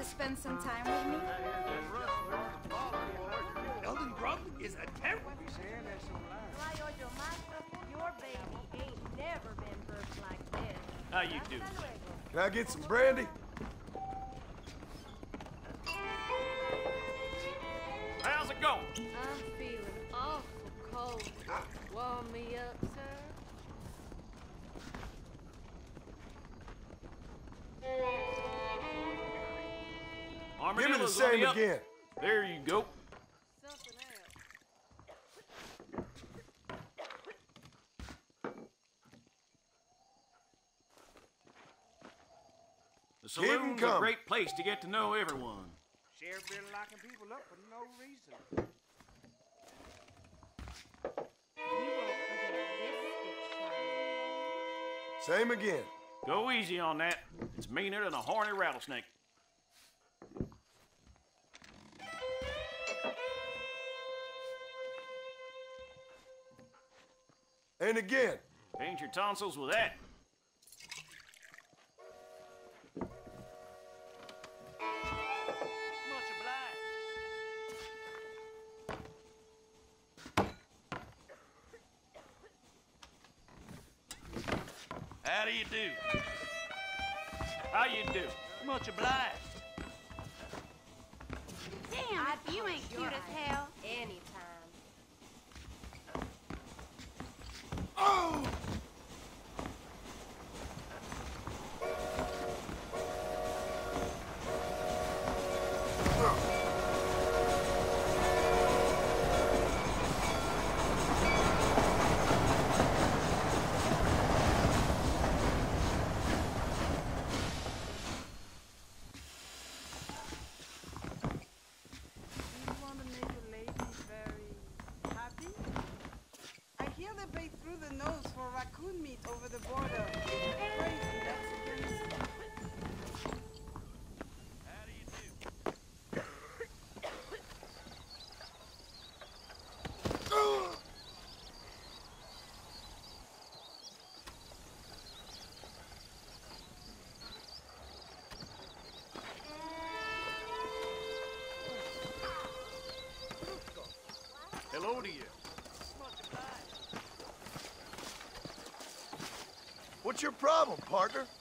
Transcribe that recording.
spend some time with me? Elden Grump is a terror. Your baby ain't never been birthed like this. How you doing? Can I get some brandy? How's it going? I'm feeling awful cold. Warm me up, sir. Give me the Armadillo's same on the up. again. There you go. Something else. The saloon's a come. great place to get to know everyone. Sheriff been locking people up for no reason. You won't forget this stitch, Same again. Go easy on that. It's meaner than a horny rattlesnake. And again. Paint your tonsils with that. Much obliged. How do you do? How you do? Much obliged. Damn, you ain't cute as hell. anytime. Oh! You want to make a lady very happy? I hear they pay through the nose for raccoon meat over the border. Crazy, that's against... How do you do? Hello to you. What's your problem, partner?